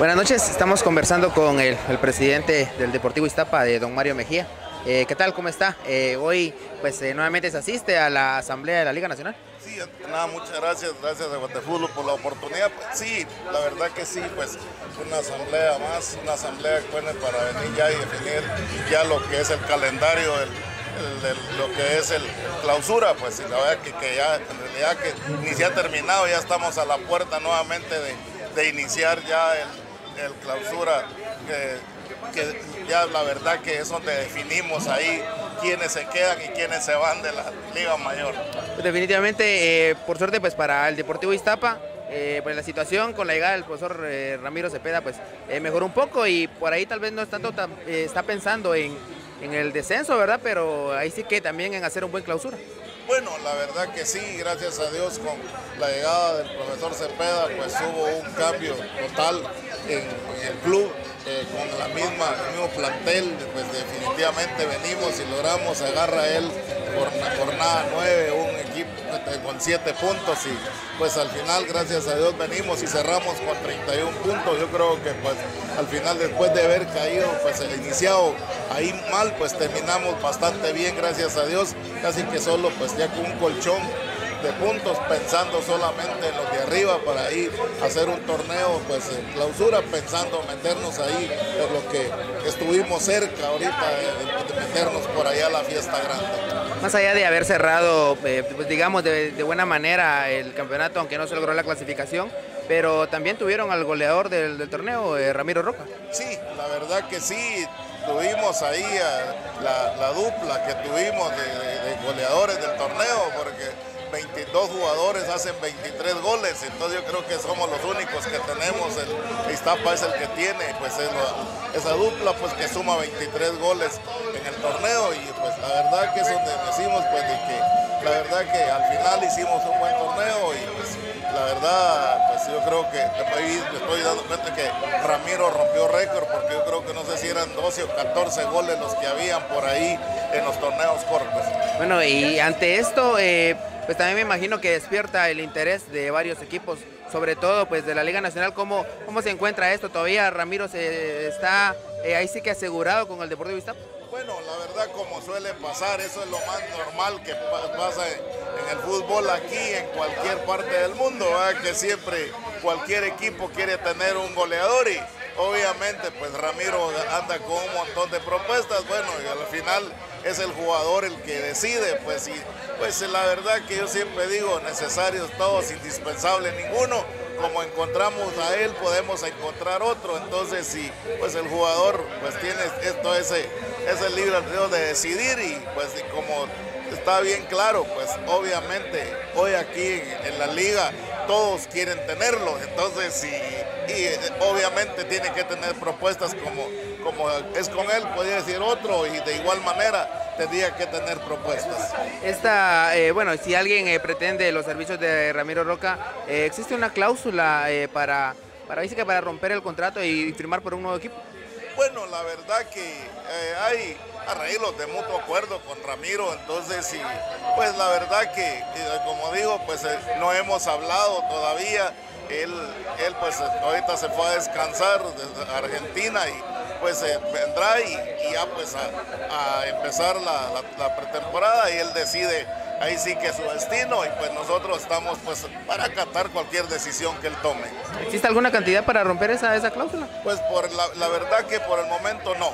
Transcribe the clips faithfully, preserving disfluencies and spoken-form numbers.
Buenas noches, estamos conversando con el, el presidente del Deportivo Iztapa, de don Mario Mejía. Eh, ¿Qué tal? ¿Cómo está? Eh, hoy pues eh, nuevamente se asiste a la Asamblea de la Liga Nacional. Sí, nada, muchas gracias, gracias a Guatefútbol por la oportunidad. Pues, sí, la verdad que sí, pues una asamblea más, una asamblea que pone para venir ya y definir ya lo que es el calendario, el, el, el, lo que es el clausura, pues la verdad que, que ya en realidad que ni se ha terminado, ya estamos a la puerta nuevamente de, de iniciar ya el, el clausura, que, que ya la verdad que es donde definimos ahí quiénes se quedan y quiénes se van de la Liga Mayor. Definitivamente, eh, por suerte pues para el Deportivo Iztapa, eh, pues la situación con la llegada del profesor eh, Ramiro Cepeda pues eh, mejoró un poco, y por ahí tal vez no es tanto, tan, eh, está pensando en, en el descenso, ¿verdad? Pero ahí sí que también en hacer un buen clausura. Bueno, la verdad que sí, gracias a Dios con la llegada del profesor Cepeda pues hubo un cambio total en, en el club. Eh, con la misma, el mismo plantel, pues definitivamente venimos y logramos, agarra él por jornada nueve, un equipo con siete puntos, y pues al final, gracias a Dios, venimos y cerramos con treinta y un puntos. Yo creo que pues al final, después de haber caído, pues el iniciado ahí mal, pues terminamos bastante bien, gracias a Dios, casi que solo pues ya con un colchón de puntos, pensando solamente en los de arriba para ir a hacer un torneo pues en clausura, pensando meternos ahí, por lo que estuvimos cerca ahorita de, de meternos por allá a la fiesta grande. Más allá de haber cerrado, eh, pues digamos, de, de buena manera el campeonato, aunque no se logró la clasificación, pero también tuvieron al goleador del, del torneo, eh, Ramiro Roca. Sí, la verdad que sí, tuvimos ahí a la, la dupla que tuvimos de, de, de goleadores del torneo, porque veintidós jugadores hacen veintitrés goles, entonces yo creo que somos los únicos que tenemos, el Iztapa es el que tiene pues es la, esa dupla pues que suma veintitrés goles en el torneo, y pues la verdad que es donde decimos pues de que la verdad que al final hicimos un buen torneo, y pues la verdad pues yo creo que me estoy dando cuenta que Ramiro rompió récord, porque yo creo que no sé si eran doce o catorce goles los que habían por ahí en los torneos cortos. Bueno, y ante esto eh... pues también me imagino que despierta el interés de varios equipos, sobre todo pues de la Liga Nacional. ¿Cómo, cómo se encuentra esto? ¿Todavía Ramiro se está eh, ahí sí que asegurado con el Deportivo Iztapa? Bueno, la verdad, como suele pasar, eso es lo más normal que pasa en, en el fútbol aquí, en cualquier parte del mundo, ¿verdad? Que siempre cualquier equipo quiere tener un goleador, y obviamente pues Ramiro anda con un montón de propuestas, bueno, y al final es el jugador el que decide, pues, y pues la verdad que yo siempre digo, necesarios todos, indispensables ninguno. Como encontramos a él, podemos encontrar otro. Entonces, si pues el jugador pues tiene esto, ese, ese libre albedrío de decidir, y pues y como está bien claro, pues obviamente hoy aquí en, en la liga todos quieren tenerlo. Entonces, sí, y obviamente tiene que tener propuestas como, como es con él, podría decir otro, y de igual manera tendría que tener propuestas. Esta, eh, bueno, si alguien eh, pretende los servicios de Ramiro Roca, eh, ¿existe una cláusula eh, para, para, dice que para romper el contrato y firmar por un nuevo equipo? Bueno, la verdad que eh, hay arreglos de mutuo acuerdo con Ramiro, entonces sí, pues la verdad que, eh, como digo, pues eh, no hemos hablado todavía. Él, él pues ahorita se fue a descansar desde Argentina, y pues eh, vendrá y, y ya pues a, a empezar la, la, la pretemporada, y él decide ahí sí que su destino, y pues nosotros estamos pues para acatar cualquier decisión que él tome. ¿Existe alguna cantidad para romper esa, esa cláusula? Pues por la, la verdad que por el momento no.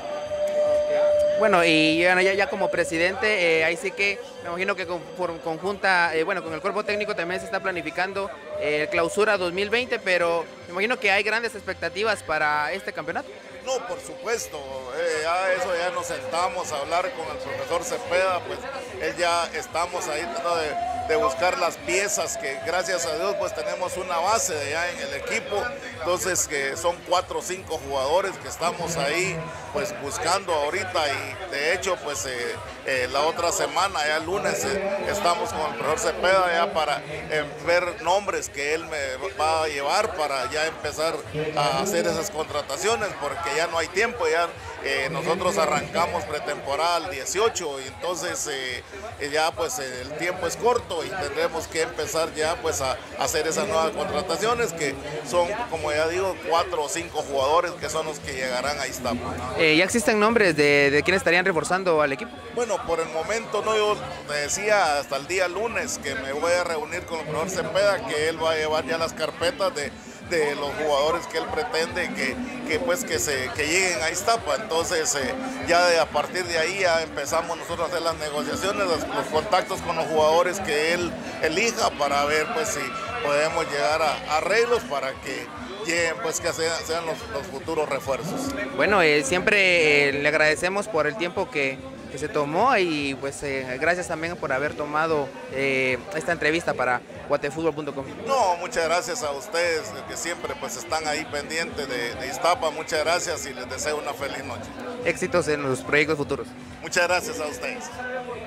Bueno, y bueno, ya, ya como presidente, eh, ahí sí que me imagino que con, por conjunta, eh, bueno, con el cuerpo técnico también se está planificando eh, clausura dos mil veinte, pero me imagino que hay grandes expectativas para este campeonato. No, por supuesto, eh, ya eso ya nos sentamos a hablar con el profesor Cepeda, pues él ya estamos ahí tratando de, de buscar las piezas, que gracias a Dios pues tenemos una base de ya en el equipo, entonces que son cuatro o cinco jugadores que estamos ahí pues buscando ahorita, y de hecho pues eh, eh, la otra semana, ya el lunes, eh, estamos con el profesor Cepeda ya para eh, ver nombres que él me va a llevar para ya empezar a hacer esas contrataciones, porque porque ya no hay tiempo, ya eh, nosotros arrancamos pretemporada el dieciocho y entonces eh, ya pues el tiempo es corto y tendremos que empezar ya pues a, a hacer esas nuevas contrataciones que son, como ya digo, cuatro o cinco jugadores que son los que llegarán a Iztapa. Eh, ¿Ya existen nombres de, de quienes estarían reforzando al equipo? Bueno, por el momento no, yo te decía hasta el día lunes que me voy a reunir con el profesor Cepeda, que él va a llevar ya las carpetas de, de los jugadores que él pretende que, que, pues, que, se, que lleguen a Iztapa. Entonces eh, ya de, a partir de ahí ya empezamos nosotros a hacer las negociaciones, los, los contactos con los jugadores que él elija para ver pues si podemos llegar a, a arreglos para que lleguen, pues que sean, sean los, los futuros refuerzos. Bueno, eh, siempre eh, le agradecemos por el tiempo que, que se tomó y pues eh, gracias también por haber tomado eh, esta entrevista para guatefutbol punto com. No, muchas gracias a ustedes que siempre pues están ahí pendientes de, de Iztapa, muchas gracias y les deseo una feliz noche. Éxitos en los proyectos futuros. Muchas gracias a ustedes.